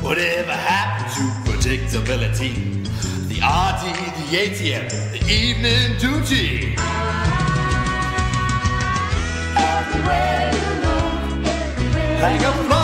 Whatever happened to predictability? The RD, the ATM, the evening duty. Everywhere you look, everywhere. Like a